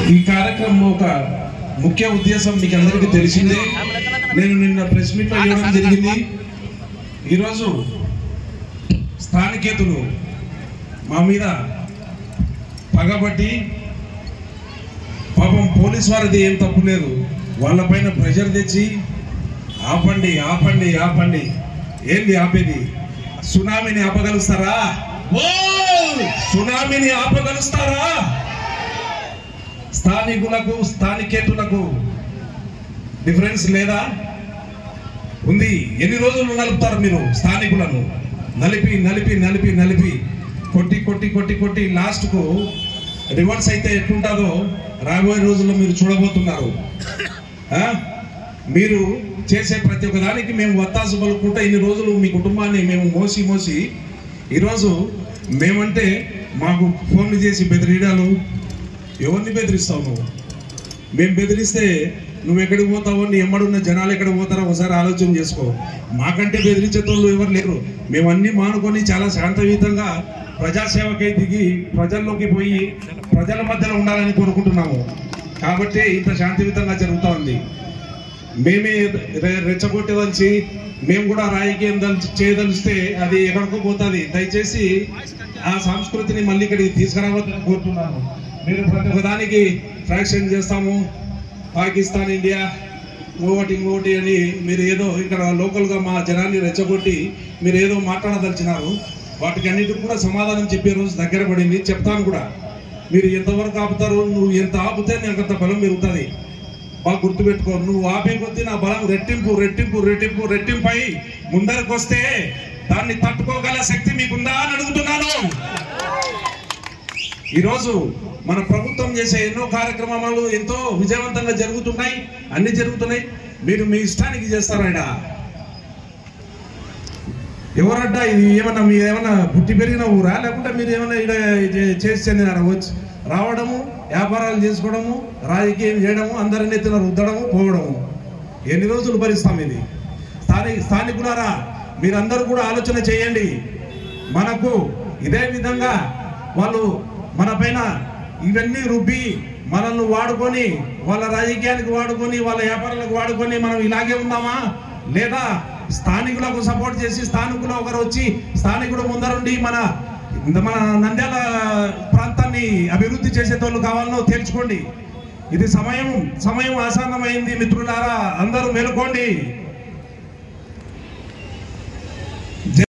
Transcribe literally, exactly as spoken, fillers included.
ఈ కార్యక్రమం ఒక ముఖ్య ఉద్దేశం మీకు అందరికీ తెలిసిందే. నేను నిన్న ప్రెస్ మీట్ లో ఇవ్వడం జరిగింది. ఈరోజు స్థానికేతులు మా మీద పగబట్టి, పాపం పోలీస్ వారిది ఏం తప్పు లేదు, వాళ్ళపైన ప్రెషర్ తెచ్చి ఆపండి ఆపండి ఆపండి. ఏంది ఆపేది? సునామీని ఆపగలుస్తారా? సునామీని ఆపగలుస్తారా? స్థానికులకు స్థానికేతులకు డిఫరెన్స్ లేదా? ఉంది. ఎన్ని రోజులు నలుపుతారు మీరు స్థానికులను? నలిపి నలిపి నలిపి నలిపి కొట్టి కొట్టి కొట్టి కొట్టి లాస్ట్కు రివర్స్ అయితే ఎట్లుంటుందో రాబోయే రోజుల్లో మీరు చూడబోతున్నారు. మీరు చేసే ప్రతి ఒక్క దానికి మేము వత్తాసు పలుకుంటే ఇన్ని రోజులు మీ కుటుంబాన్ని మేము మోసి మోసి ఈరోజు మేమంటే మాకు ఫోన్లు చేసి బెదిరియడాలు. ఎవరిని బెదిరిస్తావు నువ్వు? మేము బెదిరిస్తే నువ్వు ఎక్కడికి పోతావో, నీ ఎమ్మడున్న జనాలు ఎక్కడికి పోతారో ఒకసారి ఆలోచన చేసుకో. మాకంటే బెదిరించేటోళ్ళు ఎవరు లేరు. మేము అన్నీ మానుకొని చాలా శాంతయుతంగా ప్రజాసేవకై దిగి ప్రజల్లోకి పోయి ప్రజల మధ్యలో ఉండాలని కోరుకుంటున్నాము. కాబట్టి ఇంత శాంతియుతంగా జరుగుతూ ఉంది. మేమే రెచ్చగొట్టేదలిచి మేము కూడా రాజకీయం దలిచి చేయదలిస్తే అది ఎక్కడికో పోతుంది. దయచేసి ఆ సంస్కృతిని మళ్ళీ ఇక్కడికి తీసుకురావద్దని కోరుతున్నాను. మీరు ప్రతి ఒక్కదానికి ఫ్రాక్షన్ చేస్తాము, పాకిస్తాన్ ఇండియా ఇంకోటి ఇంకోటి అని మీరు ఏదో ఇక్కడ లోకల్గా మా జనాన్ని రెచ్చగొట్టి మీరు ఏదో మాట్లాడదలిచినారు. వాటికి అన్నిటికి కూడా సమాధానం చెప్పే రోజు దగ్గర పడింది. చెప్తాను కూడా. మీరు ఎంతవరకు ఆపుతారు? నువ్వు ఎంత ఆపితే నాకు అంత బలం పెరుగుతుంది. బాగా గుర్తుపెట్టుకో. నువ్వు ఆపే కొద్దీ నా బలం రెట్టింపు రెట్టింపు రెట్టింపు రెట్టింపై ముందరకు వస్తే దాన్ని తట్టుకోగల శక్తి మీకుందా అని అడుగుతున్నాను. ఈరోజు మన ప్రభుత్వం చేసే ఎన్నో కార్యక్రమాలు ఎంతో విజయవంతంగా జరుగుతున్నాయి, అన్ని జరుగుతున్నాయి. మీరు మీ ఇష్టానికి చేస్తారట. ఎవరడ్డా? ఇది ఏమన్నా మీరు ఏమన్నా పుట్టి పెరిగిన ఊరా, లేకుంటే మీరు ఏమన్నా ఇక్కడ చేసి చెందినారా? వచ్చి రావడము, వ్యాపారాలు చేసుకోవడము, రాజకీయం చేయడము, అందరిని ఎత్తున రుద్దడము, పోవడము. ఎన్ని రోజులు భరిస్తాం ఇది? స్థానిక స్థానికులారా మీరందరూ కూడా ఆలోచన చేయండి. మనకు ఇదే విధంగా వాళ్ళు మన పైన ఇవన్నీ రుబ్బి మనల్ని వాడుకొని, వాళ్ళ రాజకీయానికి వాడుకొని, వాళ్ళ వ్యాపారాలకు వాడుకొని మనం ఇలాగే ఉందామా? లేదా స్థానికులకు సపోర్ట్ చేసి స్థానికులు ఒకరు వచ్చి స్థానికుడు ముందరుండి మన మన నంద్యాల ప్రాంతాన్ని అభివృద్ధి చేసేటోళ్ళు కావాలనో తేల్చుకోండి. ఇది సమయం సమయం ఆసన్నమైంది మిత్రులారా, అందరూ మేలుకోండి.